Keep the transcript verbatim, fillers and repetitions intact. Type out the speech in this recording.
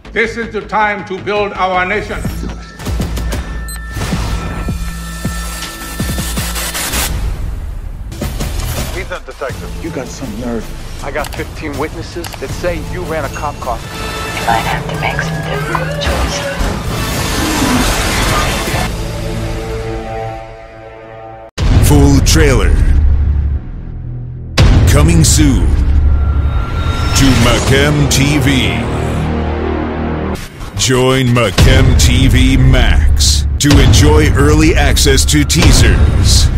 This is the time to build our nation. Neeson, detective. You got some nerve. I got fifteen witnesses that say you ran a cop car. You might have to make some difficult choices. Full trailer. Coming soon to MacamTV. Join MacamTV Max to enjoy early access to teasers,